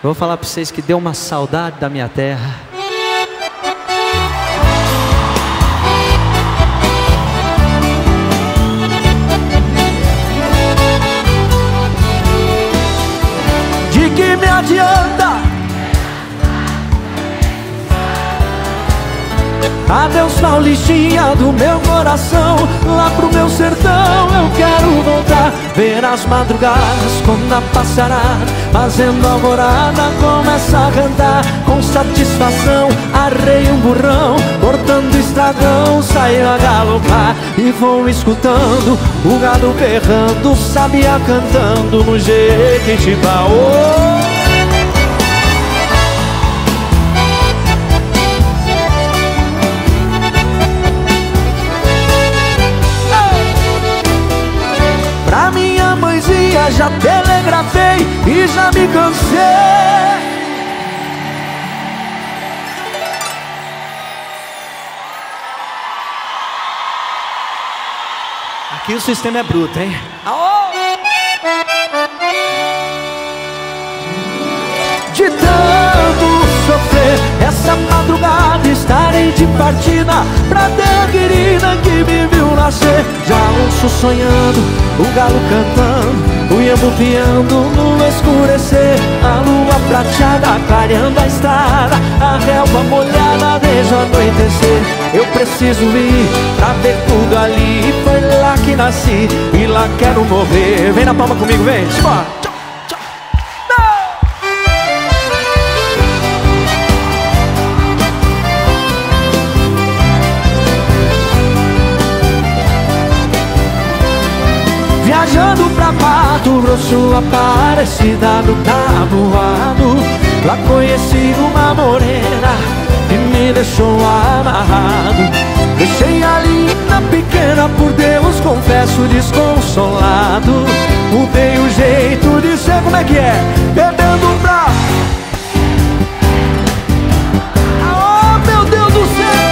Eu vou falar pra vocês que deu uma saudade da minha terra. De que me adianta? Adeus Paulistinha do meu coração. Lá pro meu sertão eu quero voltar. Ver as madrugadas como na passarada, fazendo alvorada, começa a cantar. Com satisfação arrei um burrão, cortando estragão, saio a galopar. E vou escutando o gado berrando, sabiá cantando no Jequitibá. Oh! Pra minha mãezinha já telegrafei e já me cansei. Aqui o sistema é bruto, hein? De tanto sofrer, essa madrugada estarei de partida pra terra querida que me viu nascer. Já ouço sonhando, o galo cantando, o iambu piando no escurecer. A lua prateada clareando a estrada, a relva molhada desde o anoitecer. Eu preciso ir pra ver tudo ali, foi lá que nasci e lá quero morrer. Vem na palma comigo, vem, bora! Viajando pra Mato Grosso, Aparecida do Taboado, lá conheci uma morena que me deixou amarrado. Deixei a linda pequena, por Deus confesso desconsolado. Mudei o jeito de ser, como é que é? Bebendo pra... Oh, meu Deus do céu!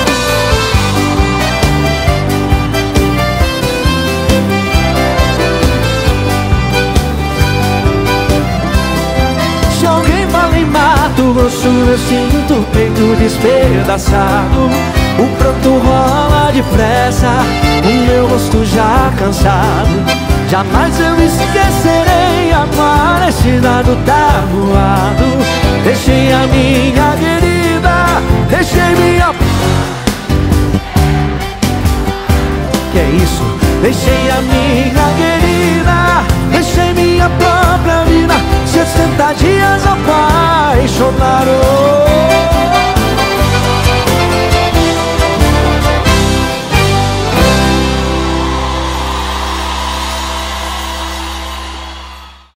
Se alguém fala em Mato Grosso, eu sinto o peito despedaçado. O pranto rola depressa, o meu rosto já cansado. Jamais eu esquecerei a Aparecida do Taboado. Deixei a minha querida, deixei minha... Que é isso? Deixei a minha querida, deixei minha própria vida. 60 dias apaixonado.